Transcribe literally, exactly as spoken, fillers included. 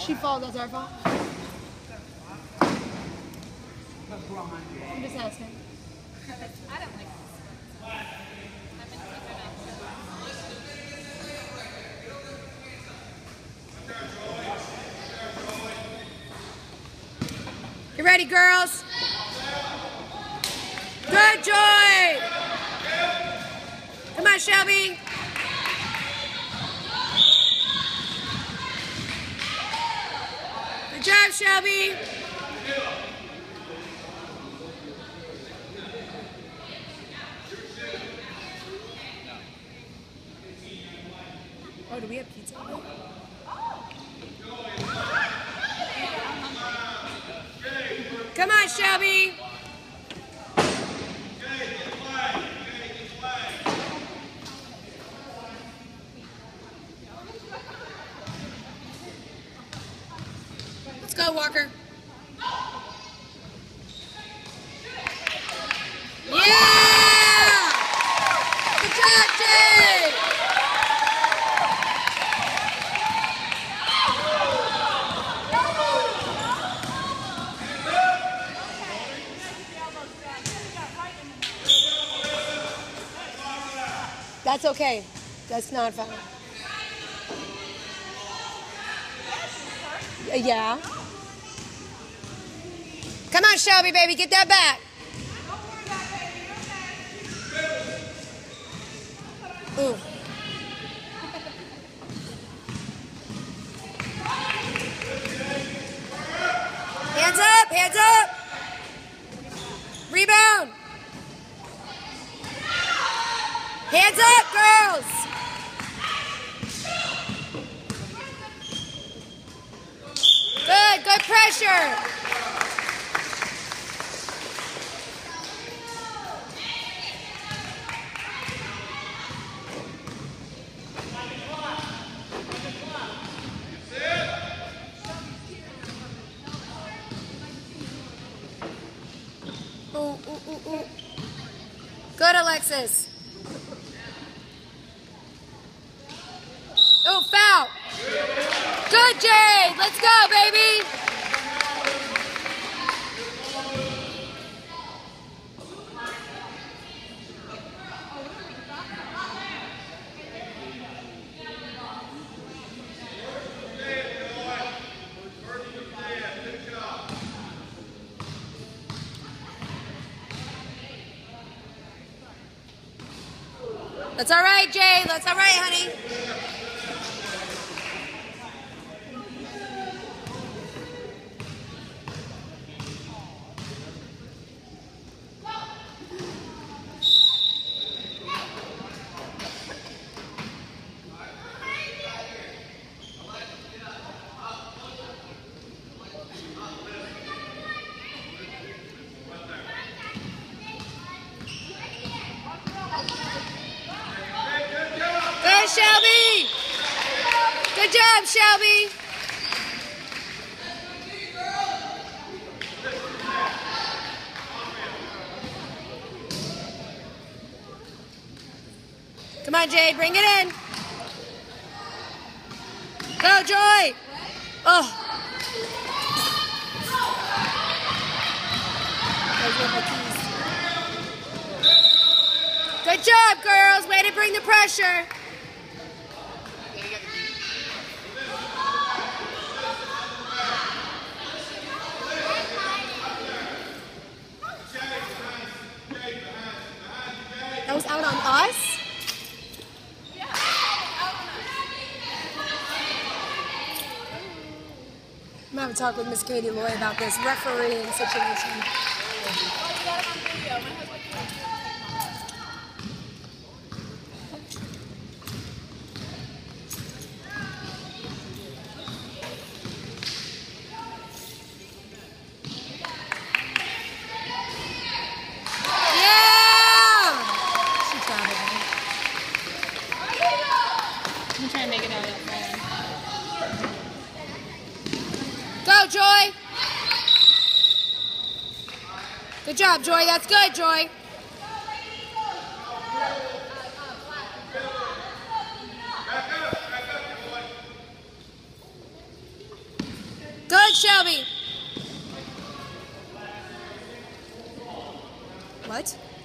she fall, that's our fault. I'm just asking. I don't like this. I've been keeping up. You ready, girls? Good, Joy! Come on, Shelby. Good job, Shelby. Oh, do we have pizza? Come on, Shelby. Let's go, Walker. Yeah! Good job, Jay! That's okay. That's not fun. Yeah. Come on, Shelby, baby. Get that back. Ooh. Hands up. Hands up. Rebound. Hands up, girls! Good, good pressure. Ooh, ooh, ooh, ooh. Good, Alexis. Oh, foul. Good, Jade. Let's go, baby. That's all right, Jade. That's all right, honey. Shelby! Good job, Shelby! Come on, Jade, bring it in. Go, Joy! Oh. Good job, girls. Way to bring the pressure. That was out on us? Yeah, out on us. I'm going to have a talk with Miss Katie Loy about this refereeing situation. Oh, we got it on video. My husband can't do it. I'm trying to make it out of that phone. Go, Joy. Good job, Joy. That's good, Joy. Good, Shelby. What?